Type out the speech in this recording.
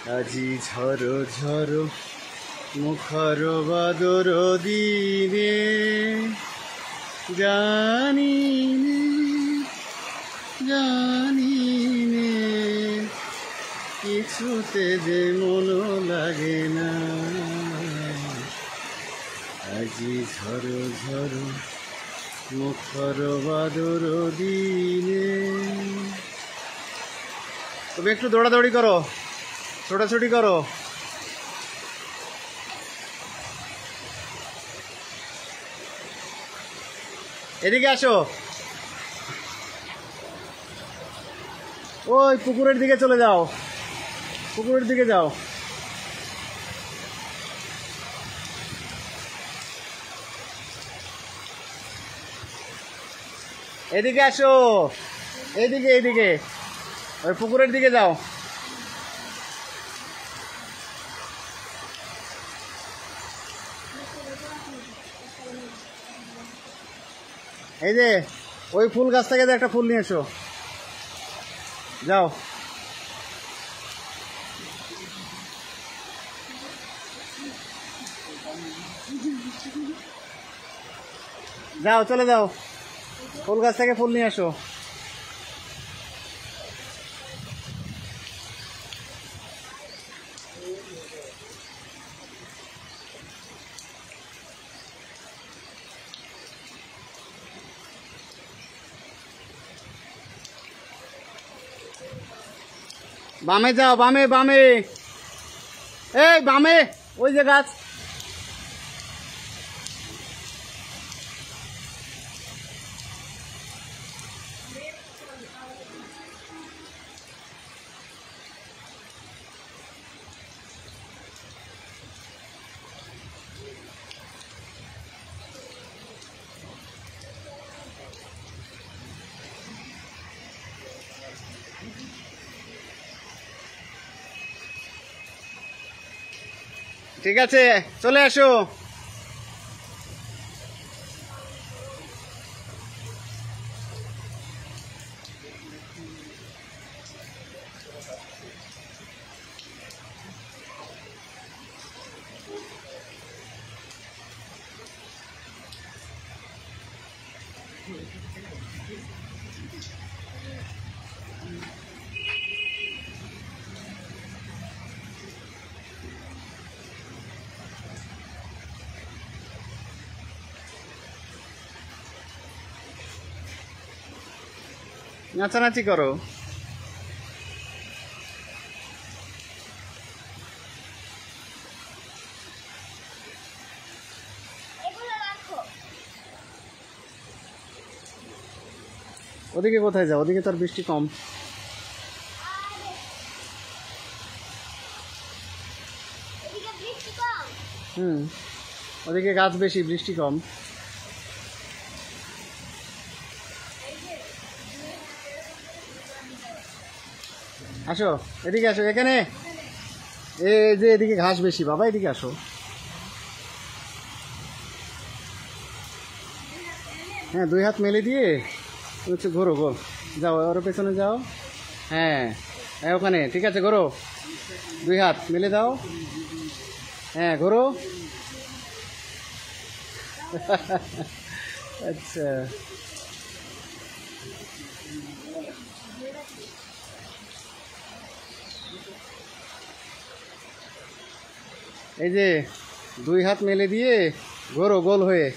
আজি ঝড়ো ঝড়ো মুখর বাদর দিনে জানি নে কিছুতে যে মন লাগে না। আজি ঝড়ো ঝড়ো মুখর বাদর দিনে। তবে একটু দৌড়াদৌড়ি করো, ছোটাছুটি করো। এদিকে আসো, ওই পুকুরের দিকে চলে যাও, পুকুরের দিকে যাও। এদিকে আসো, এইদিকে এইদিকে, ওই পুকুরের দিকে যাও। এই যে ওই ফুল গাছ থেকে একটা ফুল নিয়ে এসো, যাও। যাও, চলে যাও, ফুল গাছ থেকে ফুল নিয়ে আসো। বামে যাও, বামে বামে, এই বামে, ওই যে গাছ। ঠিক আছে, চলে আসো। নাচানাচি করো। ওদিকে কোথায় যাও? ওদিকে তার বৃষ্টি কম। ওদিকে গাছ বেশি, বৃষ্টি কম। আসো, এদিকে আসো, এখানে এই যে এদিকে ঘাস বেশি বাবা, এদিকে আসো। হ্যাঁ, দুই হাত মেলে দিয়ে হচ্ছে ঘোরো, গো যাও, ওর পেছনে যাও। হ্যাঁ, ওখানে ঠিক আছে, ঘোরো, দুই হাত মেলে দাও। হ্যাঁ, ঘোরো। আচ্ছা, এই যে দুই হাত মেলে দিয়ে ঘোরো গোল হয়ে।